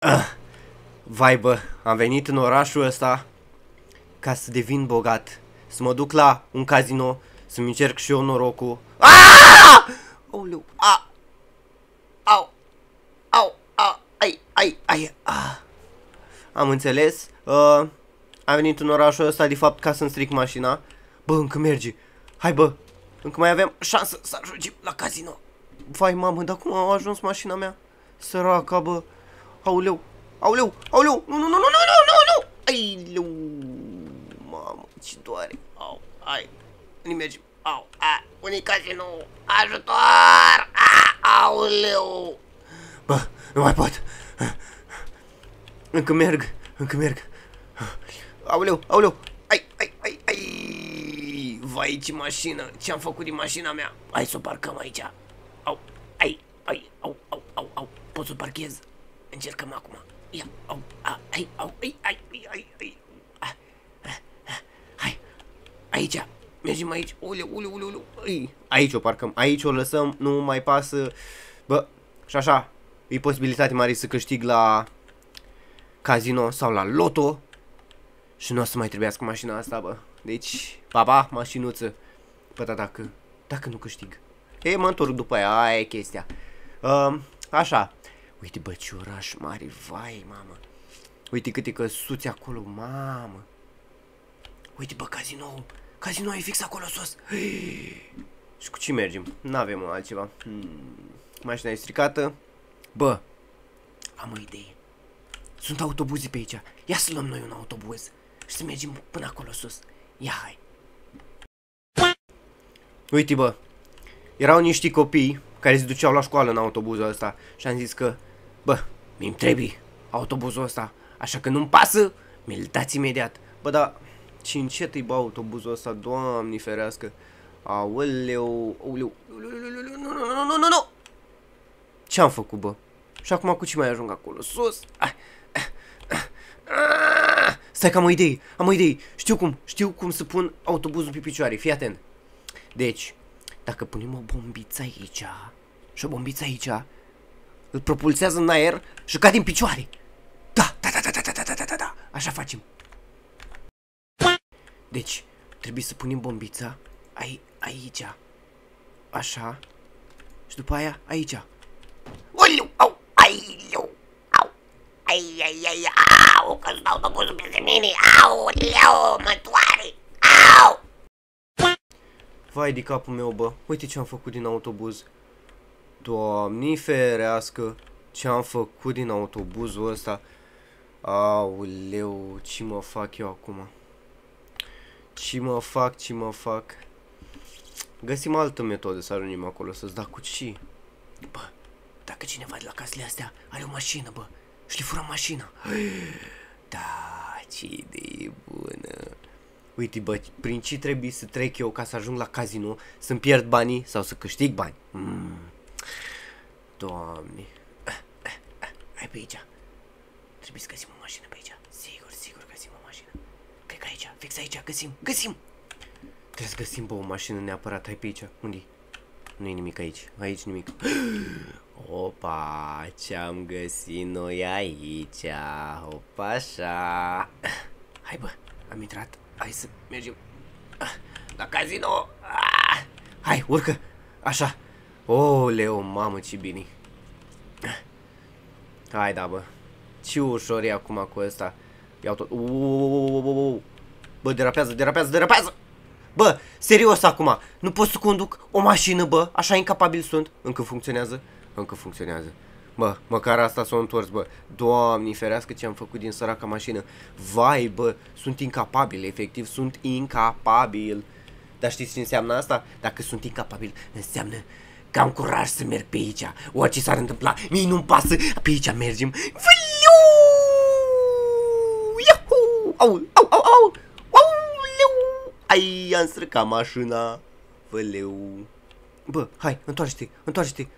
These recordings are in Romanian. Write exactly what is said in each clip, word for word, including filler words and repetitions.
Vai bă, am venit în orașul ăsta ca să devin bogat. Să mă duc la un casino, să-mi încerc și eu norocul. Aaaa! Aoleu, a! Au! Au! A! Ai! Ai! Ai! A! Am înțeles. Uh, am venit în orașul ăsta de fapt ca să-mi stric mașina. Bă, încă merge. Hai bă, încă mai avem șansă să ajungem la casino. Vai mamă, dar cum a ajuns mașina mea? Săraca bă. Aoleu! Aoleu! Aoleu! Nu, nu, nu, nu, nu, nu, nu, nu! Aileu! Mamă, ce doare! Au! Ai! Unii mergem! Au! A! Unii casino! Ajutor! A! Aoleu! Bă, nu mai pot! Încă merg! Încă merg! Aoleu! Aoleu! Ai! Ai! Ai! Ai! Vai, ce mașină! Ce-am făcut din mașina mea? Hai să o parcăm aici! Au! Ai! Ai! Au! Au! Au! Au! Pot să o parchez? Încercăm acum! Ia! Au! A! Ai! Au! Ai! Ai! Ai! Ai! Ai! Hai! Aici! Mergem aici! Uleu! Uleu! Uleu! Uleu! Aici o parcăm! Aici o lăsăm! Nu mai pasă! Bă! Și așa! E posibilitate mare să câștig la casino sau la loto. Și nu o să mai trebuiască mașina asta, bă. Deci, pa, pa, mașinuță. Bă, da, dacă, dacă nu câștig. Ei, mă întorc după aia, aia e chestia. Uh, așa. Uite, bă, ce oraș mare, vai, mamă. Uite câte căsuți acolo, mamă. Uite, bă, casino. Casino e fix acolo sus. Și cu ce mergem? N-avem altceva. Hmm. Mașina e stricată. Bă, am o idee. Sunt autobuze pe aici. Ia să luăm noi un autobuz și să mergem până acolo sus. Ia, hai. Uite, bă. Erau niște copii care se duceau la școală în autobuzul ăsta și am zis că, bă, mi-mi trebuie autobuzul ăsta, așa că nu-mi pasă, mi-l dați imediat. Bă, dar ce încet e, bă, autobuzul ăsta, Doamne ferească. Aoleu, aoleu, nu, nu, nu, nu, nu, nu. Ce-am făcut, bă? Și acum cu ce mai ajung acolo? Sus! Ah, ah, ah, ah. Stai că am o idee, am o idee. Știu cum, știu cum să pun autobuzul pe picioare, fii atent. Deci, dacă punem o bombiță aici și o bombiță aici, îl propulsează în aer și cade în picioare. Da, da, da, da, da, da, da, da, da, da. Așa facem. Deci, trebuie să punem bombița ai, aici. Așa. Și după aia, aici. Uliu, au, aileu, au, ai, ai, ai, au, că sunt autobuzul peste mine, au, leu, mă doare, au. Vai de capul meu, bă, uite ce am făcut din autobuz. Doamne ferească, ce am făcut din autobuzul ăsta. Aoleu, ce mă fac eu acum? Ce mă fac, ce mă fac? Găsim altă metodă să ajungem acolo, să-ți da cu ce? Bă, dacă cineva de la casele astea are o mașină, bă, și-i furăm mașina. Da, ce idee bună. Uite, bă, prin ce trebuie să trec eu ca să ajung la casino, să-mi pierd banii sau să câștig bani? Mm. Doamne. Hai pe aici. Trebuie să găsim o mașină pe aici. Sigur, sigur găsim o mașină. Cred că aici, fix aici, găsim, găsim. Trebuie să găsim, bă, o mașină neapărat. Hai pe aici. Unde-i? Nu e nimic aici. Aici nimic. Opa, ce-am găsit noi aici. Opa, așa. Hai, bă, am intrat. Hai să mergem la casino. Hai, urcă. Așa. Oleu, mamă, ce bine. Hai, da, bă. Ce ușor e acum cu ăsta. Iau tot. Bă, derapează, derapează, derapează. Bă, serios acum. Nu pot să conduc o mașină, bă. Așa incapabil sunt. Încă funcționează. Încă funcționează. Bă, măcar asta s-a întors, bă. Doamne ferească ce am făcut din săraca mașină. Vai, bă, sunt incapabil, efectiv, sunt incapabil. Dar știți ce înseamnă asta? Dacă sunt incapabil, înseamnă că am curaj să merg pe aici. Orice s-ar întâmpla, mie nu-mi pasă. Pe aici mergem. Văliu! Iahuu! Au, au, au, au! Auleu! Ai, am străcat mașina. Văleu! Bă, hai, întoarce-te, întoarce-te.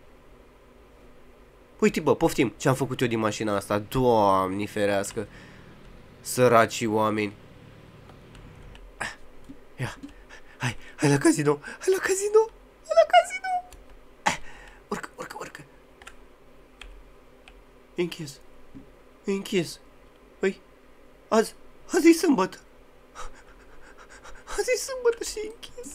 Uite, bă, poftim ce am făcut eu din mașina asta. Doamne ferească. Săracii oameni. Ia, hai, hai la casino. Hai la casino. Hai la casino. Urcă, urcă, urcă. E închis. E închis. Păi, azi, azi e sâmbătă. Azi e sâmbătă și e închis.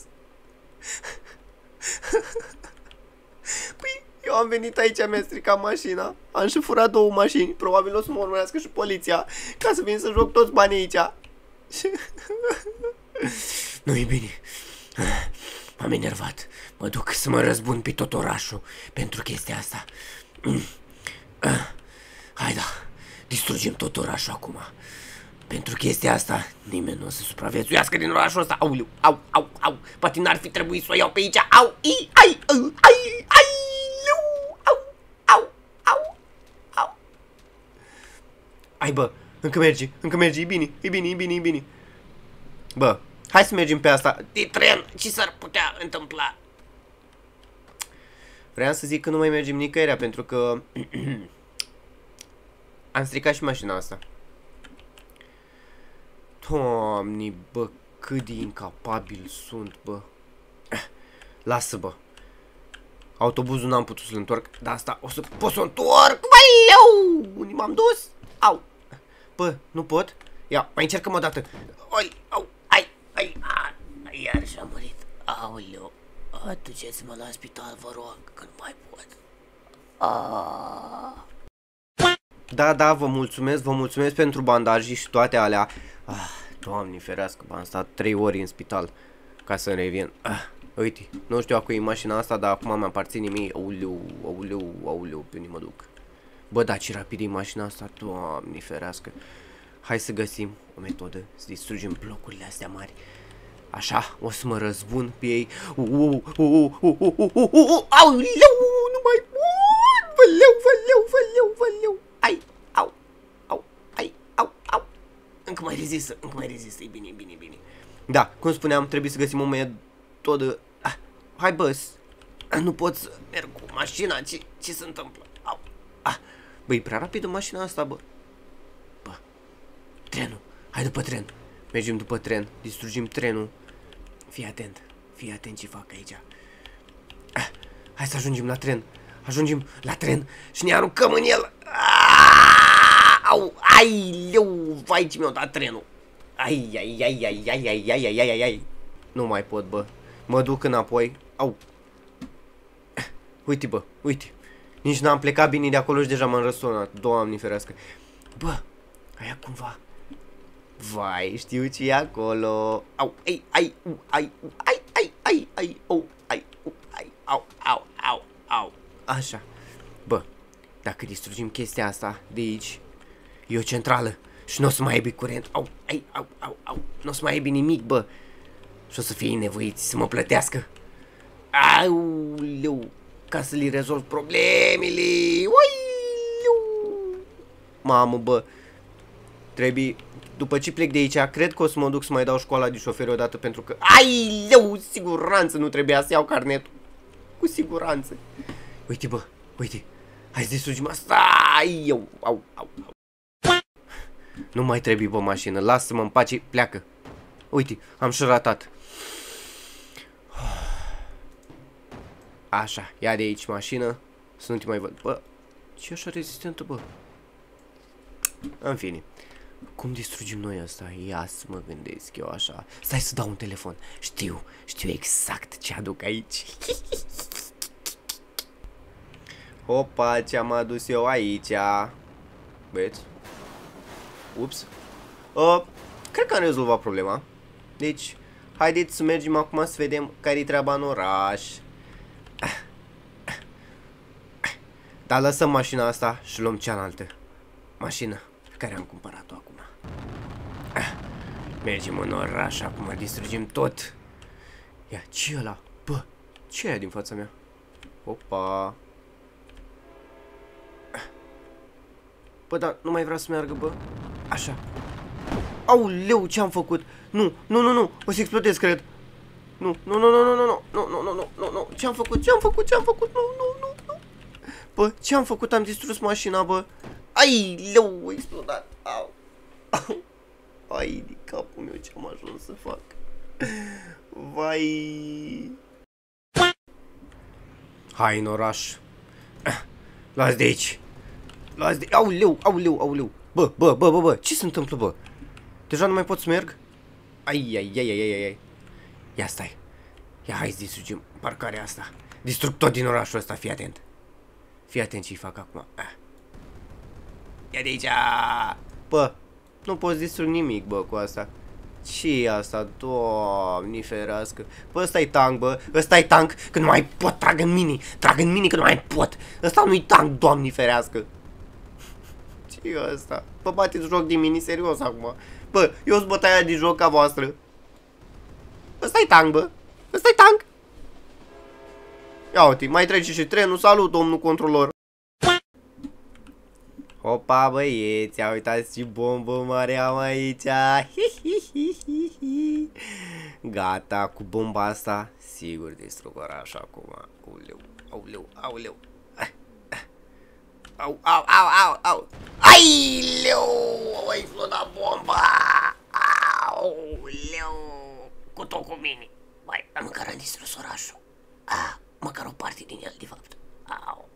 Păi, eu am venit aici, mi-a stricat mașina. Am și furat două mașini. Probabil o să mă urmărească și poliția. Ca să vin să joc toți banii aici. Nu e bine. M-am enervat. Mă duc să mă răzbun pe tot orașul pentru chestia asta. Hai da, distrugem tot orașul acum. Pentru chestia asta nimeni nu o să supraviețuiască din orașul ăsta. Auleu, au, au, au. Poate n-ar fi trebuit să o iau pe aici. Au, i, ai, ai, ai, ai, leu, au, au, au, au. Ai, bă, încă merge, încă merge, e bine, e bine, e bine, e bine. Bă, hai să mergem pe asta. De tren, ce s-ar putea întâmpla? Vreau să zic că nu mai mergem nicăieri, pentru că am stricat și mașina asta. Doamne, bă, cât de incapabil sunt, bă. Lasă, bă. Autobuzul n-am putut să-l întorc, dar asta o să pot să-l întorc. Valeu! Unde m-am dus? Au. Bă, nu pot? Ia, mai încercăm o dată. Oi, au, ai, ai, a, iar și-a murit. Aoleu. Duceți-mă la spital, vă rog, că nu mai pot. Ah. Da, da, vă mulțumesc, vă mulțumesc pentru bandaje și toate alea. Ah, Doamne ferească, m-am stat trei ori în spital ca să revin. Ah, uite, nu știu acum e mașina asta, dar acum mi-aparține mie. Auleu, auleu, auleu, pe unde mă duc? Bă, da, ce rapid e mașina asta, Doamne ferească. Hai să găsim o metodă să distrugem blocurile astea mari. Așa, o să mă răzbun pe ei. Auleu, nu mai pot! Văleu, văleu, văleu, văleu. Ai, au, au, ai, au, au. Încă mai rezistă, încă mai rezistă, e bine, e bine, e bine. Da, cum spuneam, trebuie să găsim o metodă. Ah, hai, bă, nu pot să merg cu mașina, ce, ce se întâmplă? Au, ah, bă, e prea rapidă mașina asta, bă. Bă, trenul, hai după tren. Mergem după tren, distrugim trenul. Fii atent, fii atent ce fac aici. Ah, hai să ajungem la tren. Ajungem la tren și ne aruncăm în el. Ah, au, ai, leu, vai ce mi-au dat trenul. Ai, ai, ai, ai, ai, ai, ai, ai, ai, ai, ai. Nu mai pot, bă. Mă duc înapoi. Au. Uite, bă, uite. Nici n-am plecat bine de acolo și deja m-am răsunat. Doamne ferească. Bă, aia cumva. Vai, știu ce e acolo. Au, ai, ai, u, ai, u, ai, ai, ai, ai, au, ai, u, ai, au, au, au, au. Așa. Bă, dacă distrugim chestia asta de aici, e o centrală și nu o să mai aibă curent. Au, ai, au, au, au. Nu o să mai aibă nimic, bă. Și o să fie nevoiți să mă plătească. Auleu, ca să li rezolv problemele. Uiu. Mamă, bă. Trebuie, după ce plec de aici, cred că o să mă duc să mai dau școala de șoferi odată, pentru că, ai, leu, siguranță nu trebuia să iau carnetul. Cu siguranță. Uite, bă, uite. Hai să distrugim asta. Ai, eu, au, au, au. Nu mai trebuie, bă, mașină. Lasă-mă în pace, pleacă. Uite, am și ratat. Așa, ia de aici mașină. Să nu te mai văd. Bă, ce așa rezistentă, bă? În fine. Cum distrugem noi asta? Ia să mă gândesc eu așa. Stai să dau un telefon. Știu, știu exact ce aduc aici. Opa, ce-am adus eu aici? Băieți. Ups. Uh, cred că am rezolvat problema. Deci, haideți să mergem acum să vedem care-i treaba în oraș. Dar lăsăm mașina asta și luăm cealaltă mașină pe care am cumpărat-o acum. Mergem în oraș acum, distrugem tot. Ia, ce e ăla? Bă, ce e din fața mea? Opa. Bă, dar nu mai vrea să meargă, bă. Așa. Auleu, ce-am făcut? Nu, nu, nu, nu, o să explodez, cred. Nu, nu, nu, nu, nu, nu, nu, nu, nu, nu, nu, nu, ce-am făcut, ce-am făcut, ce-am făcut, nu, nu, nu, nu. Bă, ce-am făcut, am distrus mașina, bă. Ai, leu, a explodat. Au, au. Ai, de capul meu, ce-am ajuns să fac. Vai. Hai în oraș. Luați de aici. Luați de... Auleu, auleu, auleu. Bă, bă, bă, bă, bă, ce se întâmplă, bă? Deja nu mai pot să merg? Ai, ai, ai, ai, ai, ai. Ia stai. Ia, hai să distrugem parcarea asta. Distrug tot din orașul ăsta, fii atent. Fii atent ce-i fac acum. Ah. Ia de aici. Bă, nu poți distrug nimic, bă, cu asta. Ce-i asta? Doamne ferească. Bă, ăsta-i tank, bă. Ăsta-i tank, că nu mai pot. Trag în mini. Trag în mini, că nu mai pot. Ăsta nu-i tank, doamne ferească. Ce-i ăsta? Bă, bateți joc de mini, serios acum. Bă, eu sunt bătaia de joc ca voastră. Ăsta-i tank, bă. Ăsta-i tank. Ia uite, mai trece și trenul. Salut, domnul controlor. Opa, băieți, ia uitați ce bombă mare am aici. Gata, cu bomba asta sigur distrug orașul acum. Auleu, auleu, auleu. Au, au, au, au, au. Aileu, a explodat bomba. Auleu. Cu tot cu mine. Băi, măcar am distrus orașul. Ah, măcar o parte din el, de fapt. Au.